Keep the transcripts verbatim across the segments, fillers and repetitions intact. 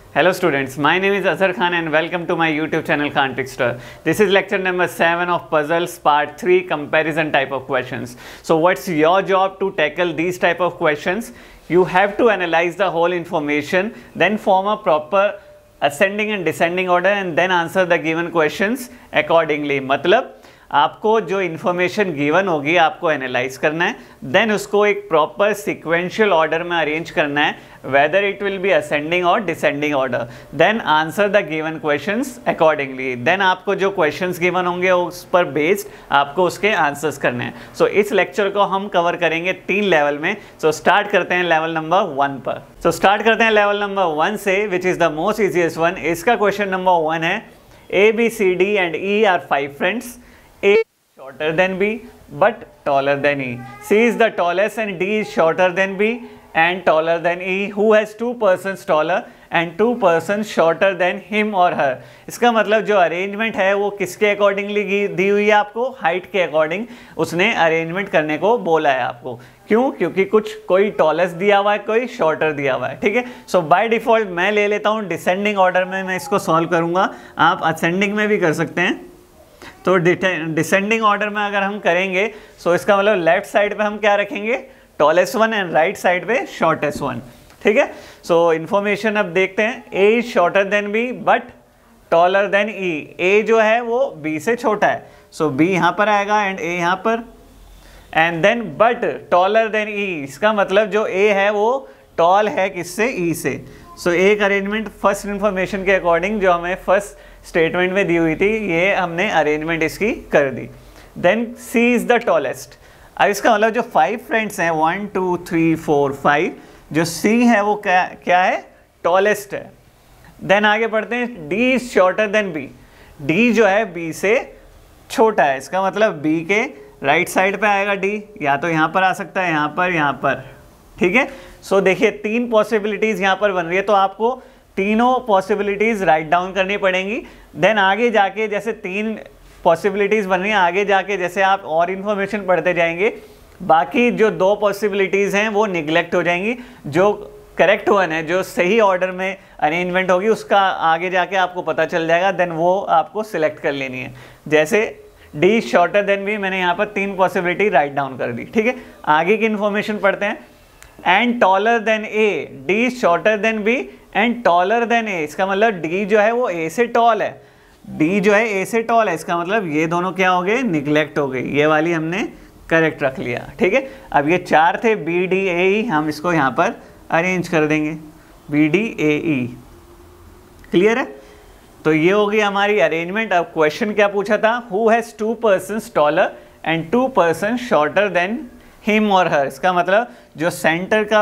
Hello students, my name is Azhar Khan and welcome to my YouTube channel Khan Trickster. This is lecture number seven of puzzles part three, comparison type of questions. So what's your job to tackle these type of questions? You have to analyze the whole information, then form a proper ascending and descending order and then answer the given questions accordingly. मतलब आपको जो information given होगी आपको analyse करना है, then उसको एक proper sequential order में अरेंज करना है, whether it will be ascending और descending order, then answer the given questions accordingly. Then आपको जो क्वेश्चंस गिवन होंगे उस पर बेस्ड आपको उसके आंसर्स करने हैं. सो so, इस लेक्चर को हम कवर करेंगे तीन लेवल में. सो so, स्टार्ट करते हैं लेवल नंबर वन पर. सो so, स्टार्ट करते हैं लेवल नंबर वन से, which is the most easiest one. इसका क्वेश्चन नंबर वन है, A B C D and E are five friends. A is shorter than B but taller than E. C is the tallest and D is shorter than B and taller than E. Who has two persons taller and two persons shorter than him or her. इसका मतलब जो arrangement है वो किसके accordingly दी हुई है आपको? Height के अकॉर्डिंग उसने अरेंजमेंट करने को बोला है आपको. क्यों? क्योंकि कुछ कोई टॉलेस्ट दिया हुआ है, कोई शॉर्टर दिया हुआ है. ठीक है. सो बाय डिफॉल्ट मैं ले लेता हूँ डिसेंडिंग ऑर्डर में मैं इसको सॉल्व करूँगा. आप असेंडिंग में भी कर सकते हैं. तो डिसेंडिंग ऑर्डर में अगर हम करेंगे सो इसका मतलब लेफ्ट साइड पे हम क्या रखेंगे? Tallest one and right side पे शॉर्टेस्ट वन. ठीक है. सो इन्फॉर्मेशन अब देखते हैं. A is shorter than B but taller than E. A जो है वो बी से छोटा है, सो बी यहाँ पर आएगा एंड ए यहाँ पर, and then but taller than E. इसका मतलब जो ए है वो टॉल है किससे? ई से. सो so, एक अरेंजमेंट फर्स्ट इन्फॉर्मेशन के अकॉर्डिंग जो हमें फर्स्ट स्टेटमेंट में दी हुई थी ये हमने अरेंजमेंट इसकी कर दी. Then C is the tallest. अब इसका मतलब जो फाइव फ्रेंड्स हैं one two three four five, जो सी है वो क्या क्या है? टॉलेस्ट है. देन आगे बढ़ते हैं. D is shorter than B. D जो है बी से छोटा है. इसका मतलब बी के राइट साइड पे आएगा डी, या तो यहाँ पर आ सकता है, यहाँ पर, यहाँ पर. ठीक है. सो so, देखिए तीन पॉसिबिलिटीज़ यहाँ पर बन रही है, तो आपको तीनों पॉसिबिलिटीज़ राइट डाउन करनी पड़ेंगी. देन आगे जाके जैसे तीन पॉसिबिलिटीज़ बन रही हैं, आगे जाके जैसे आप और इन्फॉर्मेशन पढ़ते जाएंगे बाकी जो दो पॉसिबिलिटीज़ हैं वो निगलेक्ट हो जाएंगी. जो करेक्ट वन है, जो सही ऑर्डर में अरेंजमेंट होगी उसका आगे जाके आपको पता चल जाएगा, देन वो आपको सिलेक्ट कर लेनी है. जैसे डी शॉर्टर देन बी, मैंने यहाँ पर तीन पॉसिबिलिटी राइट डाउन कर दी. ठीक है. आगे की इन्फॉर्मेशन पढ़ते हैं. And taller than A. D shorter than B and taller than A. इसका मतलब डी जो है वो ए से टॉल है, डी जो है ए से टॉल है. इसका मतलब ये दोनों क्या हो गए? निगलेक्ट हो गई. ये वाली हमने करेक्ट रख लिया. ठीक है. अब ये चार थे बी डी ए ई, हम इसको यहाँ पर अरेंज कर देंगे B D A E. Clear है. तो ये होगी हमारी अरेंजमेंट. अब क्वेश्चन क्या पूछा था? Who has two persons taller and two person shorter than him और हर. इसका मतलब जो सेंटर का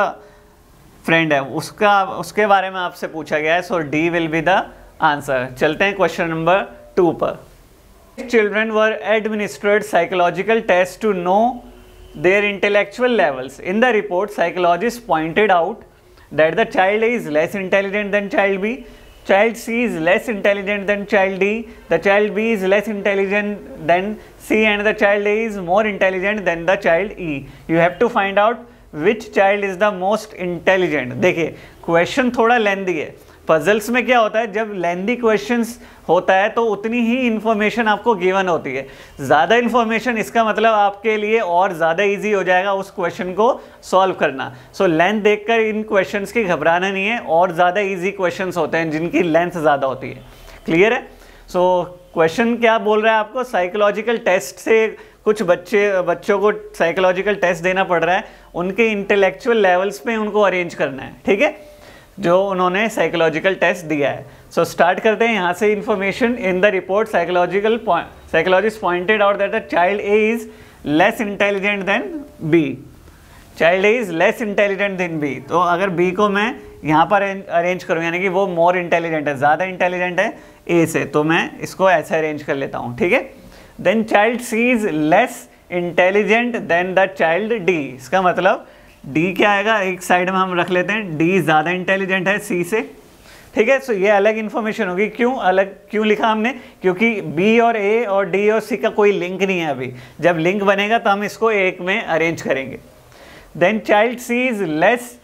फ्रेंड है उसका उसके बारे में आपसे पूछा गया है. So D will be the answer. चलते हैं क्वेश्चन नंबर टू पर. Children were administered psychological test to know their intellectual levels. In the report psychologist pointed out that the child is less intelligent than child B. Child C is less intelligent than child D. The child B is less intelligent than C and the child A is more intelligent than the child E. You have to find out which child is the most intelligent. देखिए question थोड़ा lengthy है. Puzzles में क्या होता है, जब लेंदी questions होता है तो उतनी ही इन्फॉर्मेशन आपको गिवन होती है. ज़्यादा इन्फॉर्मेशन इसका मतलब आपके लिए और ज़्यादा इजी हो जाएगा उस क्वेश्चन को सॉल्व करना. सो लेंथ देखकर इन क्वेश्चंस की घबराना नहीं है, और ज़्यादा इजी क्वेश्चंस होते हैं जिनकी लेंथ ज़्यादा होती है. क्लियर है. सो क्वेश्चन क्या बोल रहा है आपको? साइकोलॉजिकल टेस्ट से कुछ बच्चे बच्चों को साइकोलॉजिकल टेस्ट देना पड़ रहा है, उनके इंटेलेक्चुअल लेवल्स पे उनको अरेंज करना है. ठीक है, जो उन्होंने साइकोलॉजिकल टेस्ट दिया है. सो so, स्टार्ट करते हैं यहाँ से. Information in the report psychological psychologist pointed out that the child A is less intelligent than B. Child A is less intelligent than B. तो अगर बी को मैं यहाँ पर अरेंज करूँ, यानी कि वो मोर इंटेलिजेंट है, ज़्यादा इंटेलिजेंट है ए से, तो मैं इसको ऐसे अरेंज कर लेता हूँ. ठीक है. Then child C is less intelligent than the child D. इसका मतलब डी क्या आएगा? एक साइड में हम रख लेते हैं, डी ज़्यादा इंटेलिजेंट है सी से. ठीक है. सो ये अलग इन्फॉर्मेशन होगी. क्यों अलग क्यों लिखा हमने? क्योंकि बी और ए और डी और सी का कोई लिंक नहीं है अभी. जब लिंक बनेगा तो हम इसको एक में अरेंज करेंगे. Then child C is less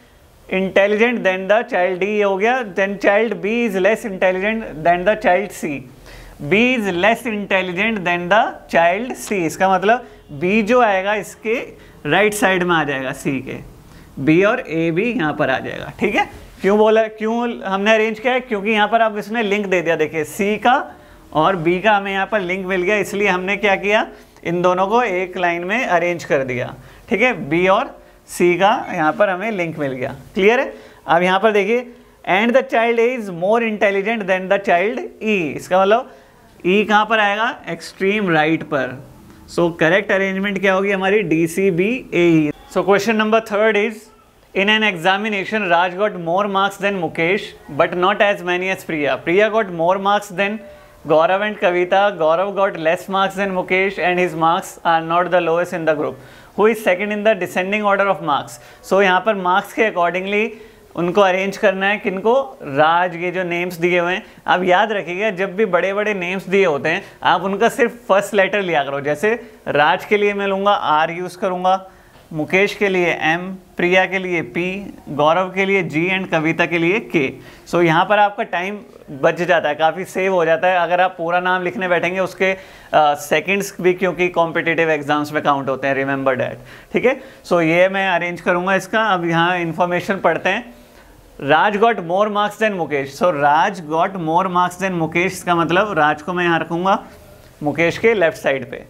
intelligent than the child D हो गया, then child B is less intelligent than the child C, B is less intelligent than the child C, इसका मतलब बी जो आएगा इसके राइट साइड में आ जाएगा सी के, बी और ए भी यहाँ पर आ जाएगा, ठीक है। क्यों बोला, क्यों हमने अरेंज किया है, क्योंकि यहाँ पर अब इसने लिंक दे दिया, देखिए सी का और बी का हमें यहाँ पर लिंक मिल गया, इसलिए हमने क्या किया, इन दोनों को एक लाइन में अरेंज कर दिया, ठीक है। बी और सी का यहाँ पर हमें लिंक मिल गया, क्लियर है। अब यहाँ पर देखिए and the child A is more intelligent than the child E, इसका मतलब ई कहाँ पर आएगा, एक्सट्रीम राइट पर। सो करेक्ट अरेंजमेंट क्या होगी हमारी, D C B A E. So question number third is in an examination Raj got more marks than Mukesh but not as many as Priya, Priya got more marks than Gaurav and Kavita, Gaurav got less marks than Mukesh and his marks are not the lowest in the group. Who is second in the descending order of marks? So यहाँ पर marks के accordingly उनको arrange करना है, किनको, राज, ये जो names दिए हुए हैं। अब याद रखिएगा जब भी बड़े बड़े नेम्स दिए होते हैं आप उनका सिर्फ फर्स्ट लेटर लिया करो, जैसे राज के लिए मैं लूँगा आर यूज़ करूँगा, मुकेश के लिए एम, प्रिया के लिए पी, गौरव के लिए जी एंड कविता के लिए के। सो so, यहाँ पर आपका टाइम बच जाता है, काफ़ी सेव हो जाता है। अगर आप पूरा नाम लिखने बैठेंगे उसके सेकंड्स भी क्योंकि कॉम्पिटिटिव एग्जाम्स में काउंट होते हैं, रिमेंबर डैट, ठीक है। सो so, ये मैं अरेंज करूँगा इसका। अब यहाँ इन्फॉर्मेशन पढ़ते हैं। Raj got more marks than Mukesh, so Raj got more marks than Mukesh, इसका मतलब राज को मैं यहाँ रखूँगा मुकेश के लेफ्ट साइड पे।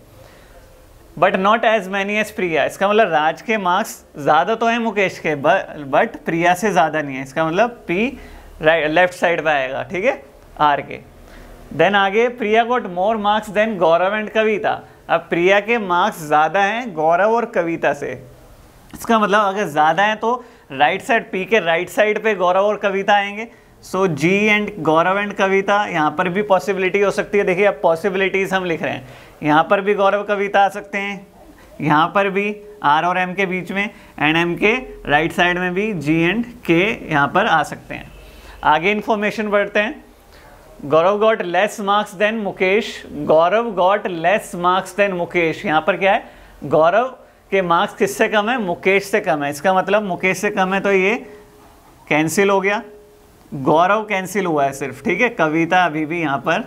But not as many as Priya, इसका मतलब राज के मार्क्स ज़्यादा तो हैं मुकेश के बट प्रिया से ज़्यादा नहीं है, इसका मतलब पी राइट लेफ्ट साइड पे आएगा, ठीक है, आर के। देन आगे Priya got more marks than Gaurav and Kavita, अब प्रिया के मार्क्स ज़्यादा हैं गौरव और कविता से, इसका मतलब अगर ज़्यादा हैं तो राइट साइड, पी के राइट साइड पे गौरव और कविता आएंगे। सो जी एंड गौरव एंड कविता, यहाँ पर भी पॉसिबिलिटी हो सकती है। देखिए अब पॉसिबिलिटीज़ हम लिख रहे हैं, यहाँ पर भी गौरव कविता आ सकते हैं, यहाँ पर भी आर और एम के बीच में, एंड एम के राइट साइड में भी जी एंड के यहाँ पर आ सकते हैं। आगे इन्फॉर्मेशन पढ़ते हैं। Gaurav got less marks than Mukesh, Gaurav got less marks than Mukesh, यहाँ पर क्या है, गौरव के मार्क्स किससे कम है, मुकेश से कम है, इसका मतलब मुकेश से कम है तो ये कैंसिल हो गया, गौरव कैंसिल हुआ है सिर्फ, ठीक है। कविता अभी भी यहाँ पर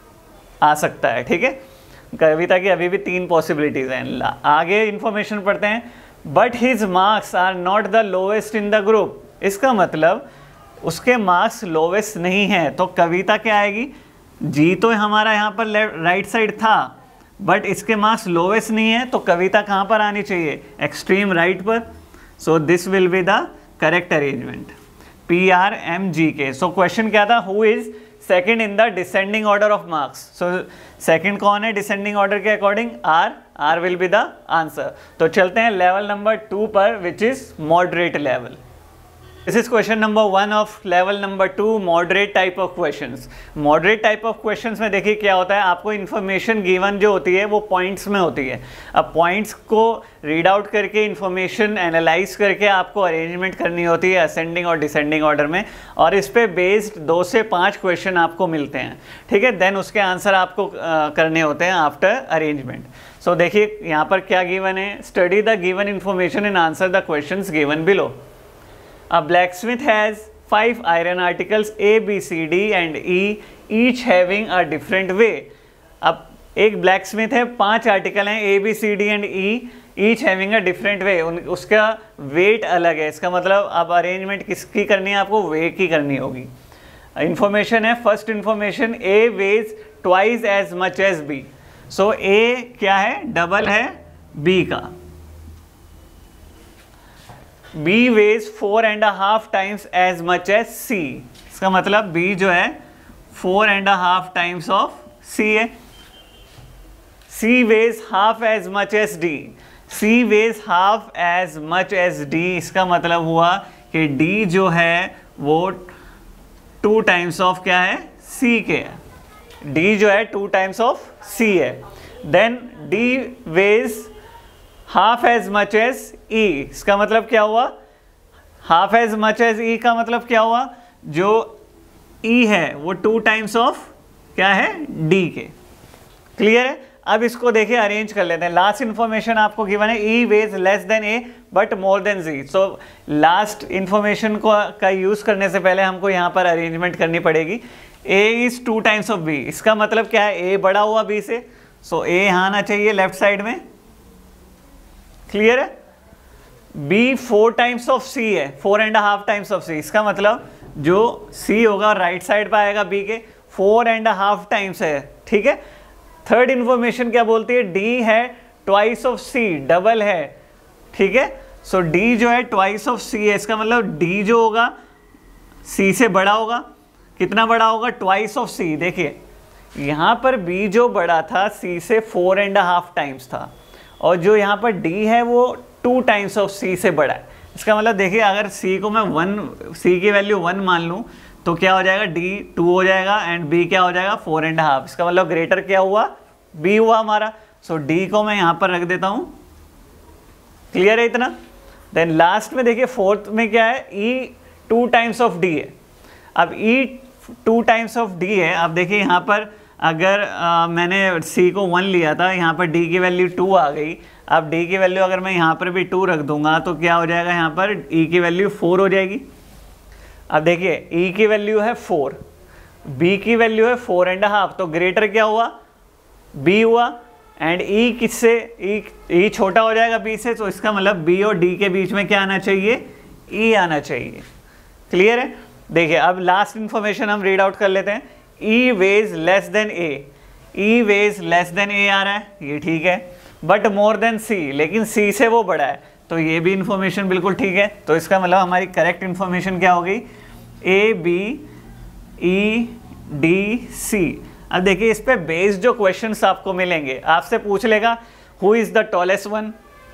आ सकता है, ठीक है, कविता की अभी भी तीन पॉसिबिलिटीज हैं। आगे इन्फॉर्मेशन पढ़ते हैं। But his marks are not the lowest in the group, इसका मतलब उसके मार्क्स लोवेस्ट नहीं है, तो कविता क्या आएगी, जी तो हमारा यहाँ पर राइट साइड था बट इसके मार्क्स लोवेस्ट नहीं है, तो कविता कहाँ पर आनी चाहिए, एक्सट्रीम राइट पर। So this will be the correct arrangement, P R M G के। सो क्वेश्चन क्या था, who is second in the descending order of marks, so second कौन है डिसेंडिंग ऑर्डर के according, R, R will be the answer. तो चलते हैं level number two पर, which is moderate level. This is question number one of level number two, moderate type of questions. Moderate type of questions में देखिए क्या होता है, आपको इन्फॉर्मेशन गिवन जो होती है वो पॉइंट्स में होती है। अब पॉइंट्स को रीड आउट करके इन्फॉर्मेशन एनालाइज करके आपको अरेंजमेंट करनी होती है असेंडिंग और डिसेंडिंग ऑर्डर में, और इस पे बेस्ड दो से पाँच क्वेश्चन आपको मिलते हैं, ठीक है। देन उसके आंसर आपको uh, करने होते हैं आफ्टर अरेंजमेंट। सो देखिए यहाँ पर क्या गिवन है, study the given information and answer the questions given below. A blacksmith has five iron articles A, B, C, D and E, each having a different way. अब एक blacksmith है, पांच article हैं A, B, C, D and E, each having a different way. उन, उसका wait अलग है, इसका मतलब अब अरेंजमेंट किसकी करनी है, आपको वे की करनी होगी। इन्फॉर्मेशन है, first information A weighs twice as much as B. So so, A क्या है, डबल है B का। B weighs four and half times as much as C, इसका मतलब B जो है four and half times of C है। C weighs half as much as D, C weighs half as much as D, इसका मतलब हुआ कि D जो है वो टू टाइम्स ऑफ क्या है, C के है। D जो है टू टाइम्स ऑफ C है। Then D weighs half as much as E, इसका मतलब क्या हुआ, half as much as E का मतलब क्या हुआ, जो E है वो टू टाइम्स ऑफ क्या है, D के। क्लियर है। अब इसको देखिए अरेंज कर लेते हैं। लास्ट इन्फॉर्मेशन आपको गिवन है E weighs less than A but more than G. So last information को का यूज़ करने से पहले हमको यहाँ पर अरेंजमेंट करनी पड़ेगी। A is two times of B, इसका मतलब क्या है, ए बड़ा हुआ बी से, सो ए यहाँ आना चाहिए लेफ्ट साइड में, क्लियर है। B four times of C है, four and half times of C, इसका मतलब जो सी होगा राइट साइड पर आएगा बी के, फोर एंड हाफ टाइम्स है, ठीक है। थर्ड इंफॉर्मेशन क्या बोलती है, डी है ट्वाइस ऑफ सी, डबल है, ठीक है। सो डी जो है ट्वाइस ऑफ सी है, इसका मतलब डी जो होगा सी से बड़ा होगा, कितना बड़ा होगा, ट्वाइस ऑफ सी। देखिए यहाँ पर बी जो बड़ा था सी से फोर एंड हाफ टाइम्स था, और जो यहाँ पर डी है वो टू टाइम्स ऑफ सी से बड़ा है। इसका मतलब देखिए अगर सी को मैं वन, सी की वैल्यू वन मान लूँ तो क्या हो जाएगा, डी टू हो जाएगा एंड बी क्या हो जाएगा, फोर एंड हाफ। इसका मतलब ग्रेटर क्या हुआ, बी हुआ हमारा। सो so, डी को मैं यहाँ पर रख देता हूँ, क्लियर है इतना। देन लास्ट में देखिए फोर्थ में क्या है, E two times of D है। अब E two times of D है, अब देखिए यहाँ पर अगर आ, मैंने सी को वन लिया था, यहाँ पर डी की वैल्यू टू आ गई। अब डी की वैल्यू अगर मैं यहाँ पर भी टू रख दूंगा तो क्या हो जाएगा, यहाँ पर ई की वैल्यू फोर हो जाएगी। अब देखिए ई की वैल्यू है फोर, बी की वैल्यू है फोर एंड हाफ, तो ग्रेटर क्या हुआ, बी हुआ। एंड ई किससे, ई ई छोटा हो जाएगा बी से, तो इसका मतलब बी और डी के बीच में क्या आना चाहिए, ई आना चाहिए, क्लियर है। देखिए अब लास्ट इंफॉर्मेशन हम रीड आउट कर लेते हैं। E weighs less than A, E weighs less than A आ रहा है, ये ठीक है, बट मोर देन सी, लेकिन सी से वो बड़ा है, तो ये भी इंफॉर्मेशन बिल्कुल ठीक है। तो इसका मतलब हमारी करेक्ट इंफॉर्मेशन क्या होगी, A B E D C. अब देखिए इस पे बेस्ड जो क्वेश्चंस आपको मिलेंगे, आपसे पूछ लेगा who is the tallest one,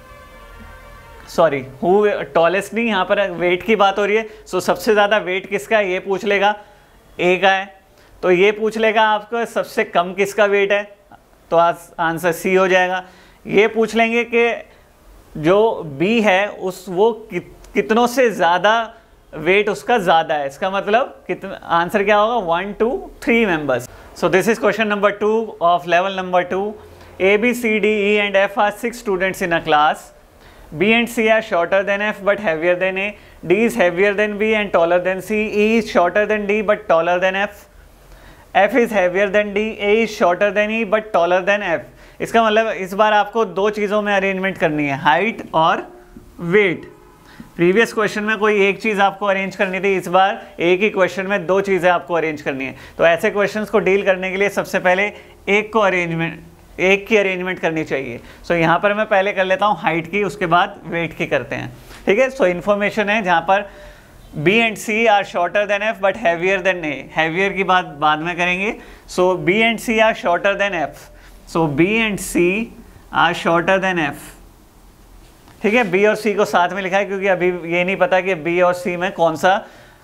sorry who tallest नहीं, यहाँ पर वेट की बात हो रही है। सो so, सबसे ज़्यादा वेट किसका है, ये पूछ लेगा, ए का है। तो ये पूछ लेगा आपको सबसे कम किसका वेट है, तो आंसर सी हो जाएगा। ये पूछ लेंगे कि जो बी है उस वो कि, कितनों से ज़्यादा वेट उसका ज़्यादा है, इसका मतलब कितना, आंसर क्या होगा, one two three members. So this is question number two of level number two. A B C D E and F are six students in a class. B and C are shorter than F but heavier than A. D is heavier than B and taller than C. E is shorter than D but taller than F. F is heavier than D. A is shorter than E but taller than F. इसका मतलब इस बार आपको दो चीज़ों में arrangement करनी है, height और वेट। प्रीवियस क्वेश्चन में कोई एक चीज़ आपको अरेंज करनी थी, इस बार एक ही क्वेश्चन में दो चीज़ें आपको अरेंज करनी है। तो ऐसे क्वेश्चंस को डील करने के लिए सबसे पहले एक को अरेंजमेंट एक की अरेंजमेंट करनी चाहिए। सो so, यहाँ पर मैं पहले कर लेता हूँ हाइट की, उसके बाद वेट की करते हैं, ठीक है। सो इन्फॉर्मेशन है जहाँ पर B and C are shorter than F but heavier than A, heavier की बात बाद में करेंगे। So B and C are shorter than F, so B and C are shorter than F, ठीक है। B और C को साथ में लिखा है क्योंकि अभी ये नहीं पता कि B और C में कौन सा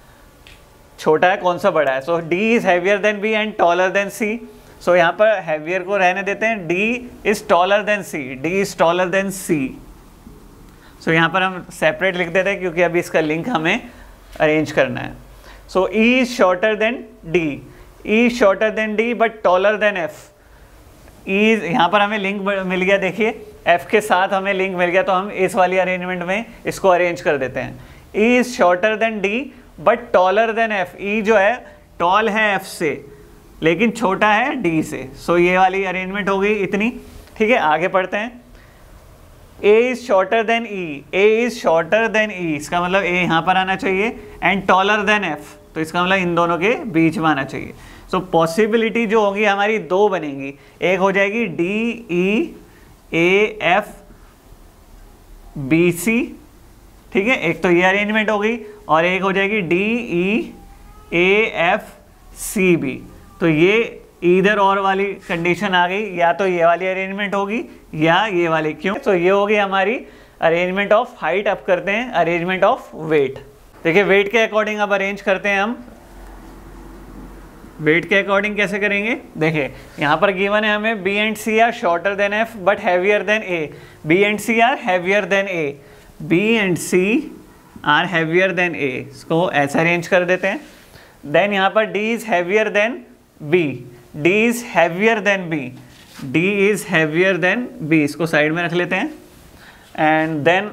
छोटा है कौन सा बड़ा है। So D is heavier than B and taller than C। So so, यहाँ पर हैवियर को रहने देते हैं, D is taller than C, D is taller than C। So यहाँ पर हम सेपरेट लिख देते हैं क्योंकि अभी इसका लिंक हमें अरेंज करना है। So E is shorter than D, E is shorter than D but taller than F। E यहाँ पर हमें लिंक मिल गया, देखिए F के साथ हमें लिंक मिल गया, तो हम इस वाली अरेंजमेंट में इसको अरेंज कर देते हैं। E is shorter than D but taller than F। E जो है टॉल है F से लेकिन छोटा है D से। सो so, ये वाली अरेंजमेंट हो गई इतनी, ठीक है। आगे पढ़ते हैं। A is shorter than E, A is shorter than E, इसका मतलब A यहाँ पर आना चाहिए, एंड टॉलर देन F, तो इसका मतलब इन दोनों के बीच में आना चाहिए। सो so, पॉसिबिलिटी जो होगी हमारी दो बनेंगी, एक हो जाएगी D E A F B C, ठीक है, एक तो ये अरेंजमेंट हो गई, और एक हो जाएगी D E A F C B। तो ये इधर और वाली कंडीशन आ गई, या तो ये वाली अरेंजमेंट होगी या ये वाली, क्यों? तो ये होगी हमारी अरेंजमेंट ऑफ हाइट। अब करते हैं अरेंजमेंट ऑफ वेट। देखिए वेट के अकॉर्डिंग अब अरेंज करते हैं हम। वेट के अकॉर्डिंग कैसे करेंगे, देखिए यहाँ पर गिवन है हमें B and C are shorter than F but heavier than A, B and C are heavier than A, B and C are heavier than A, इसको ऐसा अरेंज कर देते हैं। देन यहाँ पर D is heavier than B, D is heavier than B, D is heavier than B, इसको side में रख लेते हैं, and then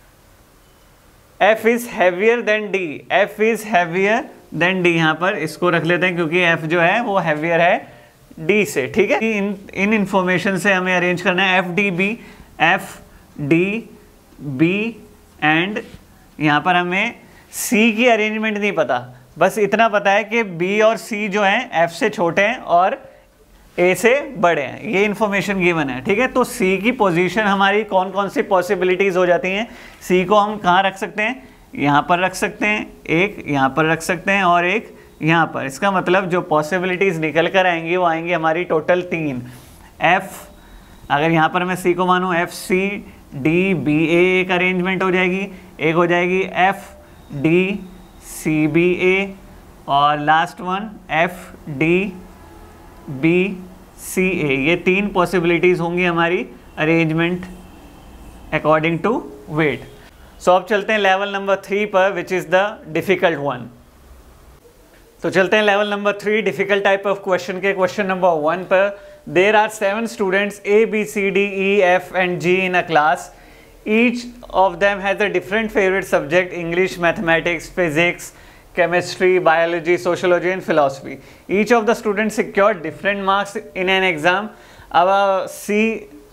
F is heavier than D, F is heavier than D, यहाँ पर इसको रख लेते हैं क्योंकि F जो है वो हैवियर है D से, ठीक है। इन इन इंफॉर्मेशन से हमें अरेंज करना है F D B, F D B and यहाँ पर हमें C की अरेंजमेंट नहीं पता, बस इतना पता है कि B और C जो हैं F से छोटे हैं और A से बड़े हैं, ये इन्फॉर्मेशन गिवन है, ठीक है। तो C की पोजीशन हमारी कौन कौन सी पॉसिबिलिटीज़ हो जाती हैं, C को हम कहाँ रख सकते हैं, यहाँ पर रख सकते हैं, एक यहाँ पर रख सकते हैं और एक यहाँ पर। इसका मतलब जो पॉसिबिलिटीज़ निकल कर आएंगी वो आएंगी हमारी टोटल तीन। F अगर यहाँ पर मैं C को मानूँ, F C D B A एक अरेंजमेंट हो जाएगी, एक हो जाएगी F D C B A और last one F D B C A। ये तीन पॉसिबिलिटीज़ होंगी हमारी arrangement according to weight. So अब चलते हैं लेवल नंबर थ्री पर, which is the difficult one. तो चलते हैं level number three, difficult type of question के क्वेश्चन नंबर वन पर। There are seven students A B C D E F and G in a class. Each of them has a different favorite subject: English, mathematics, physics, chemistry, biology, sociology and philosophy. Each of the students secured different marks in an exam. अब C,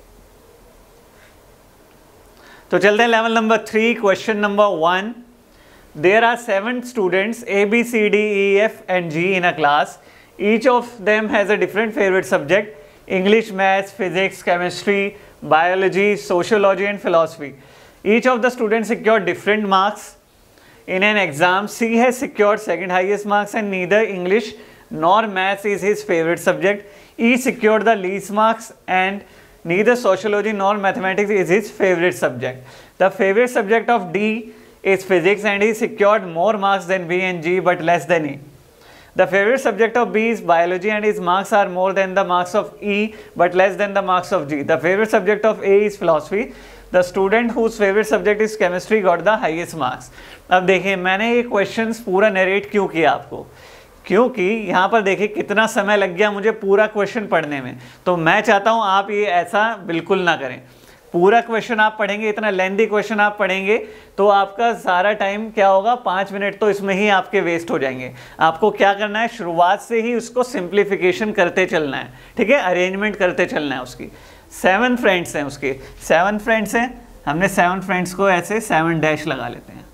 तो चलते हैं level number three, question number one. There are seven students A B C D E F and G in a class. Each of them has a different favorite subject: English, maths, physics, chemistry, biology, sociology and philosophy. Each of the students secured different marks in an exam. C has secured second highest marks and neither English nor maths is his favorite subject. E secured the least marks and neither sociology nor mathematics is his favorite subject. The favorite subject of D is physics and he secured more marks than B and G but less than E. The favorite subject of B is biology and his marks are more than the marks of E but less than the marks of G. The favorite subject of A is philosophy. The student whose favorite subject is chemistry got the highest marks. अब देखिए मैंने ये questions पूरा narrate क्यों किया आपको, क्योंकि यहाँ पर देखिए कितना समय लग गया मुझे पूरा क्वेश्चन पढ़ने में। तो मैं चाहता हूँ आप ये ऐसा बिल्कुल ना करें। पूरा क्वेश्चन आप पढ़ेंगे, इतना लेंथी क्वेश्चन आप पढ़ेंगे तो आपका सारा टाइम क्या होगा, पाँच मिनट तो इसमें ही आपके वेस्ट हो जाएंगे। आपको क्या करना है, शुरुआत से ही उसको सिंप्लीफिकेशन करते चलना है, ठीक है, अरेंजमेंट करते चलना है। उसकी सेवन फ्रेंड्स हैं, उसके सेवन फ्रेंड्स हैं, हमने सेवन फ्रेंड्स को ऐसे सेवन डैश लगा लेते हैं,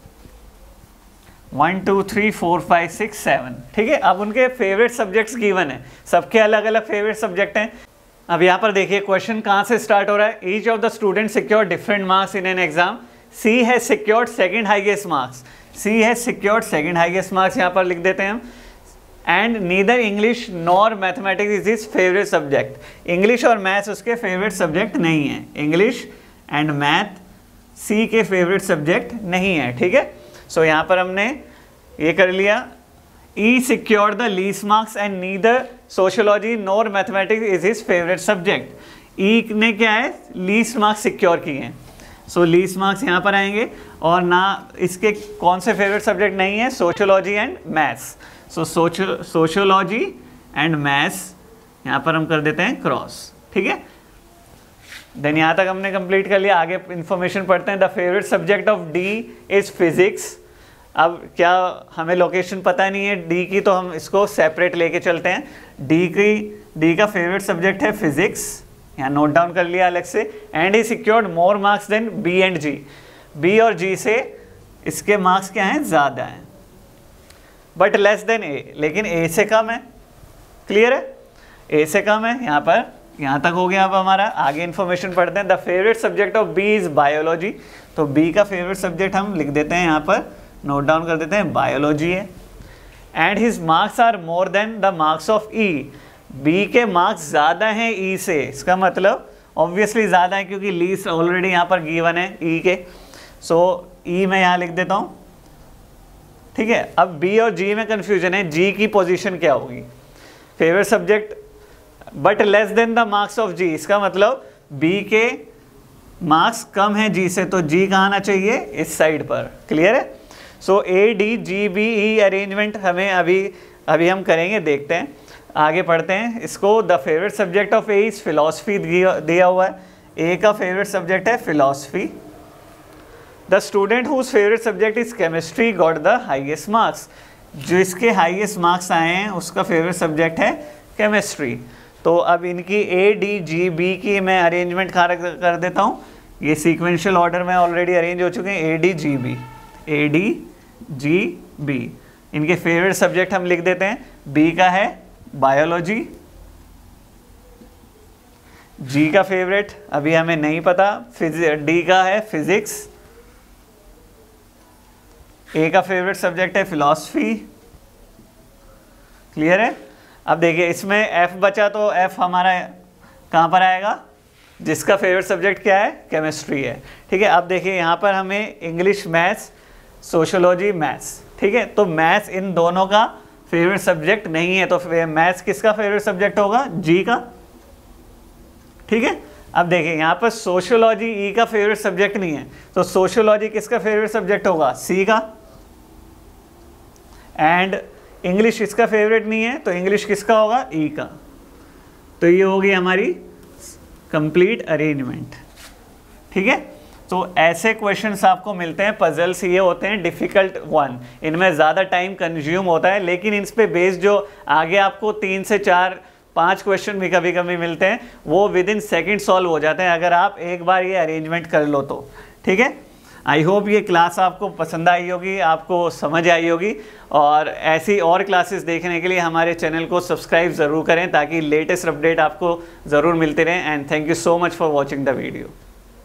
one two three four five six seven, ठीक है। अब उनके फेवरेट सब्जेक्ट्स गिवन है, सबके अलग अलग फेवरेट सब्जेक्ट हैं। अब यहाँ पर देखिए क्वेश्चन कहाँ से स्टार्ट हो रहा है, each of the student secured different marks in an exam. C has secured second highest marks, C has secured second highest marks यहाँ पर लिख देते हैं हम। And neither English nor mathematics is his favourite subject, English और maths उसके favourite subject नहीं है, इंग्लिश एंड मैथ सी के फेवरेट सब्जेक्ट नहीं है, ठीक है। सो so, यहाँ पर हमने ये कर लिया। E secured the least marks and neither sociology nor mathematics is his favorite subject. E ने क्या है, least marks secure किए हैं, so least marks यहाँ पर आएंगे और ना इसके कौन से favorite subject नहीं है, sociology and maths. So sociology and maths यहाँ पर हम कर देते हैं क्रॉस, ठीक है। देन यहाँ तक हमने कंप्लीट कर लिया। आगे इंफॉर्मेशन पढ़ते हैं। The favourite subject of D is physics. अब क्या हमें लोकेशन पता नहीं है डी की, तो हम इसको सेपरेट लेके चलते हैं। डी की डी का फेवरेट सब्जेक्ट है फिजिक्स, यहाँ नोट डाउन कर लिया अलग से। And he secured more marks than B and G, B और जी से इसके मार्क्स क्या हैं, ज़्यादा हैं, बट लेस देन ए, लेकिन ए से कम है। क्लियर है, ए से कम है। यहाँ पर यहाँ तक हो गया। अब हमारा आगे इन्फॉर्मेशन पढ़ते हैं। The favourite subject of B is biology, तो बी का फेवरेट सब्जेक्ट हम लिख देते हैं, यहाँ पर नोट डाउन कर देते हैं, बायोलॉजी है। And his marks are more than the marks of E, B के मार्क्स ज़्यादा हैं ई से, इसका मतलब ऑब्वियसली ज़्यादा है क्योंकि लीस्ट ऑलरेडी यहाँ पर गिवन है ई के। सो so, ई मैं यहाँ लिख देता हूँ, ठीक है। अब बी और जी में कन्फ्यूजन है, जी की पोजीशन क्या होगी, favourite subject but less than the marks of G, इसका मतलब बी के मार्क्स कम है जी से, तो जी कहाँ आना चाहिए, इस साइड पर। क्लियर है। So A D G B E arrangement हमें अभी अभी हम करेंगे, देखते हैं। आगे पढ़ते हैं इसको। The favourite subject of A is philosophy दिया हुआ है, ए का फेवरेट सब्जेक्ट है philosophy. The student whose favourite subject is chemistry got the highest marks, जो इसके हाईएस्ट मार्क्स आए हैं उसका फेवरेट सब्जेक्ट है केमिस्ट्री। तो अब इनकी ए डी जी बी की मैं अरेंजमेंट कर देता हूँ, ये सीक्वेंशियल ऑर्डर में ऑलरेडी अरेंज हो चुके हैं। A D G B, A D G B, इनके फेवरेट सब्जेक्ट हम लिख देते हैं। बी का है बायोलॉजी, जी का फेवरेट अभी हमें नहीं पता, डी का है फिजिक्स, ए का फेवरेट सब्जेक्ट है फिलॉसफी। क्लियर है? अब देखिए इसमें एफ बचा, तो एफ हमारा कहाँ पर आएगा, जिसका फेवरेट सब्जेक्ट क्या है, केमिस्ट्री है। ठीक है, अब देखिए यहाँ पर हमें इंग्लिश, मैथ्स, सोशोलॉजी, मैथ्स, ठीक है, तो मैथ्स इन दोनों का फेवरेट सब्जेक्ट नहीं है, तो मैथ्स किसका फेवरेट सब्जेक्ट होगा, जी का। ठीक है, अब देखिए यहाँ पर सोशोलॉजी ई का फेवरेट सब्जेक्ट नहीं है, तो सोशोलॉजी किसका फेवरेट सब्जेक्ट होगा, सी का। एंड इंग्लिश इसका फेवरेट नहीं है, तो इंग्लिश किसका होगा, ई का। तो ये होगी हमारी कंप्लीट अरेंजमेंट। ठीक है, तो ऐसे क्वेश्चंस आपको मिलते हैं, पजल्स ये होते हैं डिफ़िकल्ट वन, इनमें ज़्यादा टाइम कंज्यूम होता है, लेकिन इन पे बेस्ड जो आगे आपको तीन से चार पांच क्वेश्चन भी कभी कभी मिलते हैं, वो विद इन सेकेंड सॉल्व हो जाते हैं अगर आप एक बार ये अरेंजमेंट कर लो तो। ठीक है, आई होप ये क्लास आपको पसंद आई होगी, आपको समझ आई होगी, और ऐसी और क्लासेस देखने के लिए हमारे चैनल को सब्सक्राइब ज़रूर करें ताकि लेटेस्ट अपडेट आपको ज़रूर मिलते रहें। And thank you so much for watching the video.